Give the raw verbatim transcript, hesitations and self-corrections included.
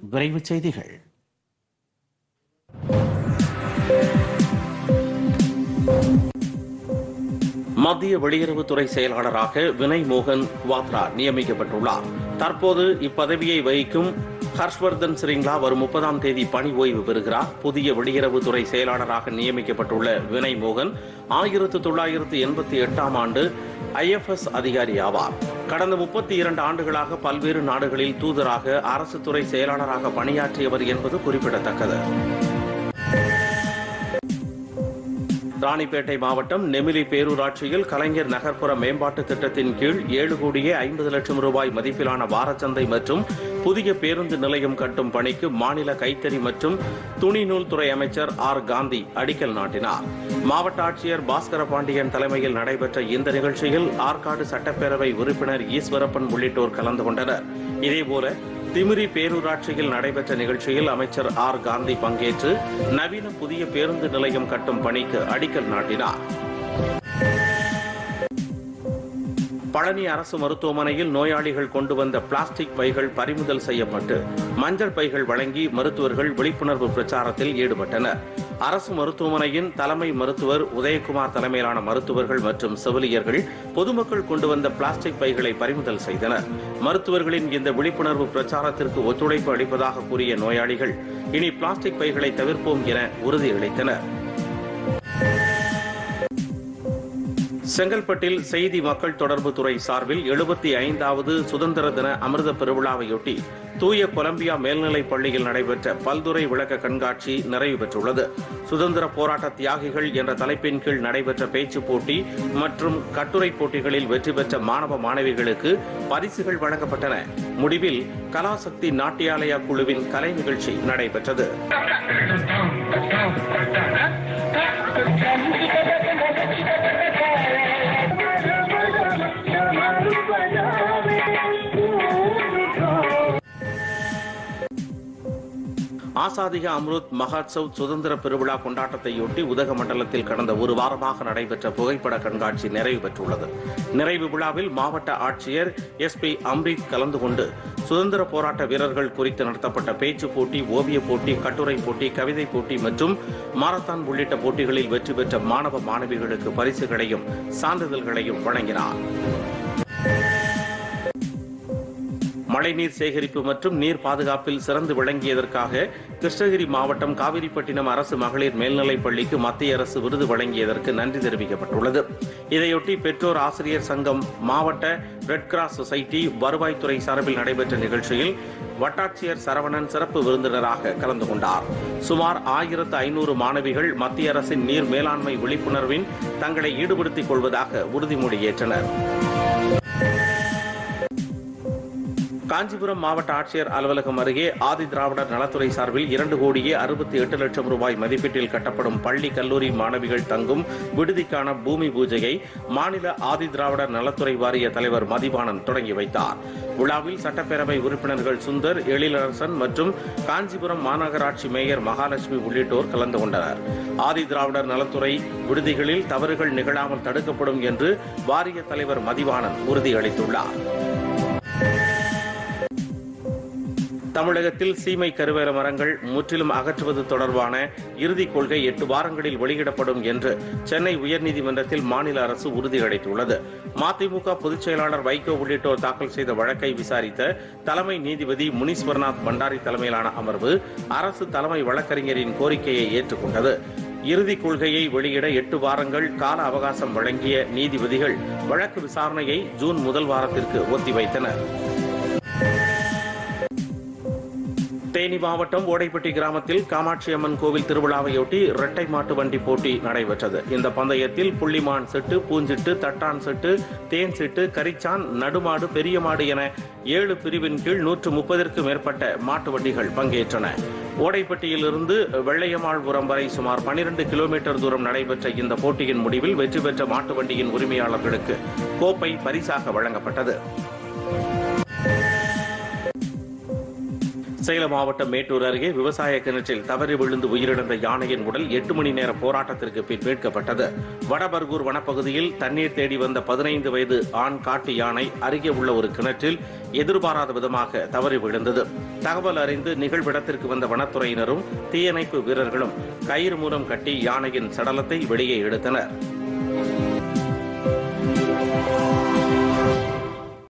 விரைவுச் செய்திகள். மத்திய வெளியுறவுத்துறை செயலாளராக வினய் மோகன் குவாத்ரா நியமிக்கப்பட்டுள்ளார். தற்போது இப்பதவியை வகிக்கும் ஹர்ஷ்வர்தன் சிரிங்லா வரும் முப்பதாம் தேதி பணி ஓய்வு பெறுகிறார். புதிய வெளியுறவுத்துறை செயலாளராக நியமிக்கப்பட்டுள்ள வினய் மோகன் ஆயிரத்து தொள்ளாயிரத்து எண்பத்தி எட்டாம் ஆண்டு ஐ எஃப் எஸ் அதிகாரி ஆவார். கடந்த முப்பத்தி இரண்டு ஆண்டுகளாக பல்வேறு நாடுகளில் தூதராக, அரசு துறை செயலாளராக பணியாற்றியவர் என்பது குறிப்பிடத்தக்கது. ராணிப்பேட்டை மாவட்டம் நெமிலி பேரூராட்சியில் கலைஞர் நகர்ப்புற மேம்பாட்டு திட்டத்தின் கீழ் ஏழு கோடியே ஐம்பது லட்சம் ரூபாய் மதிப்பிலான வாரச்சந்தை மற்றும் புதிய பேருந்து நிலையம் கட்டும் பணிக்கு மாநில கைத்தறி மற்றும் துணிநூல் துறை அமைச்சர் ஆர் காந்தி அடிக்கல் நாட்டினார். மாவட்ட ஆட்சியர் பாஸ்கர பாண்டியன் தலைமையில் நடைபெற்ற இந்த நிகழ்ச்சியில் ஆற்காடு சட்டப்பேரவை உறுப்பினர் ஈஸ்வரப்பன் உள்ளிட்டோர் கலந்து கொண்டனர். இதேபோல திமிரி பேரூராட்சியில் நடைபெற்ற நிகழ்ச்சியில் அமைச்சர் ஆர் காந்தி பங்கேற்று நவீன புதிய பேருந்து நிலையம் கட்டும் பணிக்கு அடிக்கல் நாட்டினார். பழனி அரசு மருத்துவமனையில் நோயாளிகள் கொண்டு வந்த பிளாஸ்டிக் பைகள் பறிமுதல் செய்யப்பட்டு மஞ்சள் பைகள் வழங்கி மருத்துவர்கள் விழிப்புணர்வு பிரச்சாரத்தில் ஈடுபட்டனர். அரசு மருத்துவமனையின் தலைமை மருத்துவர் உதயகுமார் தலைமையிலான மருத்துவர்கள் மற்றும் செவிலியர்கள் பொதுமக்கள் கொண்டு வந்த பிளாஸ்டிக் பைகளை பறிமுதல் செய்தனர். மருத்துவர்களின் இந்த விழிப்புணர்வு பிரச்சாரத்திற்கு ஒத்துழைப்பு அளிப்பதாக கூறிய நோயாளிகள் இனி பிளாஸ்டிக் பைகளை தவிர்ப்போம் என உறுதியளித்தனர். செங்கல்பட்டில் செய்தி மக்கள் தொடர்பு துறை சார்பில் எழுபத்தி ஐந்தாவது சுதந்திர தின அமிர்த பெருவிழாவையொட்டி தூய கொலம்பியா மேல்நிலைப் பள்ளியில் நடைபெற்ற பல்துறை விளக்க கண்காட்சி நிறைவு பெற்றுள்ளது. சுதந்திர போராட்ட தியாகிகள் என்ற தலைப்பின் கீழ் நடைபெற்ற பேச்சு போட்டி மற்றும் கட்டுரை போட்டிகளில் வெற்றி பெற்ற மாணவ மாணவிகளுக்கு பரிசுகள் வழங்கப்பட்டன. முடிவில் கலாசக்தி நாட்டியாலயா குழுவின் கலை நிகழ்ச்சி நடைபெற்றது. ஆசாதிக அம்ருத் மஹோத்சவ் சுதந்திர பெருவிழா கொண்டாட்டத்தையொட்டி உதகமண்டலத்தில் கடந்த ஒரு வாரமாக நடைபெற்ற புகைப்பட கண்காட்சி நிறைவு பெற்றுள்ளது. நிறைவு விழாவில் மாவட்ட ஆட்சியர் எஸ் பி அம்ரித் கலந்து கொண்டு சுதந்திர போராட்ட வீரர்கள் குறித்து நடத்தப்பட்ட பேச்சு போட்டி, ஓவிய போட்டி, கட்டுரை போட்டி, கவிதை போட்டி மற்றும் மாரத்தான் உள்ளிட்ட போட்டிகளில் வெற்றி பெற்ற மாணவ மாணவிகளுக்கு பரிசுகளையும் சான்றிதழ்களையும் வழங்கினார். மழைநீர் சேகரிப்பு மற்றும் நீர் பாதுகாப்பில் சிறந்து விளங்கியதற்காக கிருஷ்ணகிரி மாவட்டம் காவிரிப்பட்டினம் அரசு மகளிர் மேல்நிலைப் பள்ளிக்கு மத்திய அரசு விருது வழங்கியதற்கு நன்றி தெரிவிக்கப்பட்டுள்ளது. இதையொட்டி பெற்றோர் ஆசிரியர் சங்கம், மாவட்ட ரெட் கிராஸ் சொசைட்டி, வருவாய்த்துறை சார்பில் நடைபெற்ற நிகழ்ச்சியில் வட்டாட்சியர் சரவணன் சிறப்பு விருந்தினராக கலந்து கொண்டார். சுமார் ஆயிரத்து ஐநூறு மாணவிகள் மத்திய அரசின் நீர் மேலாண்மை விழிப்புணர்வின் தங்களை ஈடுபடுத்திக் கொள்வதாக உறுதிமொழி ஏற்றனர். காஞ்சிபுரம் மாவட்ட ஆட்சியர் அலுவலகம் அருகே ஆதி திராவிடர் நலத்துறை சார்பில் இரண்டு கோடியே அறுபத்தி எட்டு லட்சம் ரூபாய் மதிப்பீட்டில் கட்டப்படும் பள்ளி கல்லூரி மாணவிகள் தங்கும் விடுதிக்கான பூமி பூஜையை மாநில ஆதி திராவிடர் நலத்துறை வாரிய தலைவர் மதிவாணன் தொடங்கி வைத்தார். விழாவில் சட்டப்பேரவை உறுப்பினர்கள் சுந்தர், எழிலரசன் மற்றும் காஞ்சிபுரம் மாநகராட்சி மேயர் மகாலட்சுமி உள்ளிட்டோர் கலந்து கொண்டனர். ஆதி திராவிடர் நலத்துறை விடுதிகளில் தவறுகள் நிகழாமல் தடுக்கப்படும் என்று வாரிய தலைவர் மதிவாணன் உறுதியளித்துள்ளார். தமிழகத்தில் சீமை கருவேல மரங்கள் முற்றிலும் அகற்றுவது தொடர்பான இறுதிக் கொள்கை எட்டு வாரங்களில் வெளியிடப்படும் என்று சென்னை உயர்நீதிமன்றத்தில் மாநில அரசு உறுதியளித்துள்ளது. மதிமுக பொதுச் செயலாளர் வைகோ உள்ளிட்டோர் தாக்கல் செய்த வழக்கை விசாரித்த தலைமை நீதிபதி முனீஸ்வரநாத் பண்டாரி தலைமையிலான அமர்வு அரசு தலைமை வழக்கறிஞரின் கோரிக்கையை ஏற்றுக்கொண்டது. இறுதிக் கொள்கையை வெளியிட எட்டு வாரங்கள் கால அவகாசம் வழங்கிய நீதிபதிகள் வழக்கு விசாரணையை ஜூன் முதல் வாரத்திற்கு ஒத்திவைத்தனர். தேனி மாவட்டம் ஓடைப்பட்டி கிராமத்தில் காமாட்சி அம்மன் கோவில் திருவிழாவையொட்டி இரட்டை மாட்டு வண்டி போட்டி நடைபெற்றது. இந்த பந்தயத்தில் புள்ளிமான் செட்டு, பூஞ்சிட்டு, தட்டான் செட்டு, தேன் செட்டு, கரிச்சான், நடுமாடு, பெரிய மாடு என ஏழு பிரிவின் கீழ் நூற்று முப்பதற்கும் மேற்பட்ட மாட்டு வண்டிகள் பங்கேற்றன. ஓடைப்பட்டியிலிருந்து வெள்ளையம்மாள்புரம் வரை சுமார் பனிரெண்டு கிலோமீட்டர் தூரம் நடைபெற்ற இந்த போட்டியின் முடிவில் வெற்றி பெற்ற மாட்டு வண்டியின் உரிமையாளர்களுக்கு கோப்பை பரிசாக வழங்கப்பட்டது. சேலம் மாவட்டம் மேட்டூர் அருகே விவசாய கிணற்றில் தவறி விழுந்து உயிரிழந்த யானையின் உடல் எட்டு மணி நேர போராட்டத்திற்கு பின் மீட்கப்பட்டது. வடபர்கூர் வனப்பகுதியில் தண்ணீர் தேடி வந்த பதினைந்து வயது ஆண் காட்டு யானை அருகே உள்ள ஒரு கிணற்றில் எதிர்பாராத விதமாக தவறி விழுந்தது. தகவல் அறிந்து நிகழ்விடத்திற்கு வந்த வனத்துறையினரும் தீயணைப்பு வீரர்களும் கயிறு மூலம் கட்டி யானையின் சடலத்தை வெளியே எடுத்தனர்.